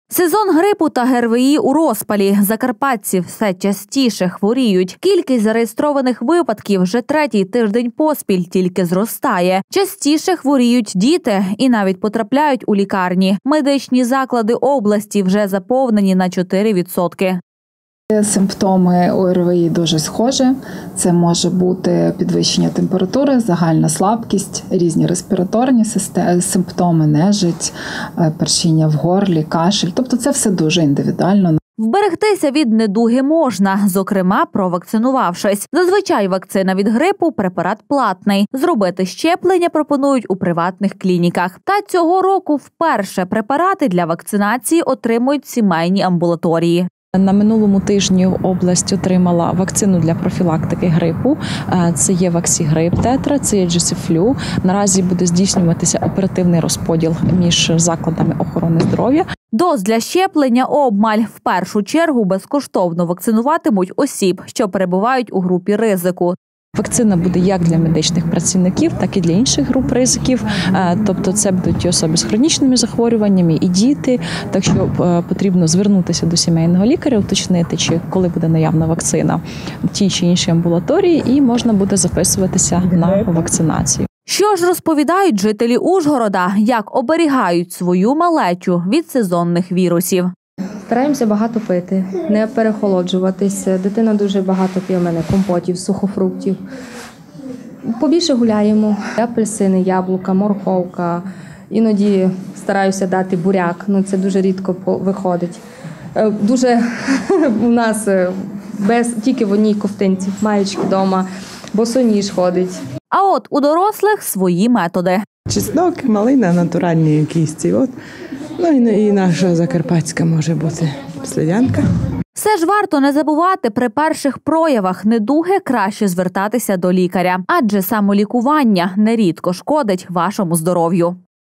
Сезон грипу та ГРВІ у розпалі. Закарпатці все частіше хворіють. Кількість зареєстрованих випадків вже третій тиждень поспіль тільки зростає. Частіше хворіють діти і навіть потрапляють у лікарні. Медичні заклади області вже заповнені на 4%. Симптоми ОРВІ дуже схожі. Це може бути підвищення температури, загальна слабкість, різні респіраторні симптоми, нежить, першіння в горлі, кашель. Тобто це все дуже індивідуально. Вберегтися від недуги можна, зокрема, провакцинувавшись. Зазвичай вакцина від грипу – препарат платний. Зробити щеплення пропонують у приватних клініках. Та цього року вперше препарати для вакцинації отримують сімейні амбулаторії. На минулому тижні область отримала вакцину для профілактики грипу. Це є Ваксігрип Тетра, це є Джесифлю. Наразі буде здійснюватися оперативний розподіл між закладами охорони здоров'я. Доз для щеплення обмаль. В першу чергу безкоштовно вакцинуватимуть осіб, що перебувають у групі ризику. Вакцина буде як для медичних працівників, так і для інших груп ризиків. Тобто це будуть і особи з хронічними захворюваннями, і діти. Так що потрібно звернутися до сімейного лікаря, уточнити, чи коли буде наявна вакцина в тій чи іншій амбулаторії, і можна буде записуватися на вакцинацію. Що ж розповідають жителі Ужгорода, як оберігають свою малечу від сезонних вірусів? Стараємося багато пити, не перехолоджуватися. Дитина дуже багато п'є в мене компотів, сухофруктів. Побільше гуляємо. Апельсини, яблука, морковка. Іноді стараюся дати буряк, це дуже рідко виходить. Дуже у нас тільки в одній ковтинці, маєчки вдома, босоніж ходить. А от у дорослих свої методи. Чеснок, малина, натуральні якісь. І наша закарпатська може бути слідянка. Все ж варто не забувати, при перших проявах недуги краще звертатися до лікаря, адже самолікування нерідко шкодить вашому здоров'ю.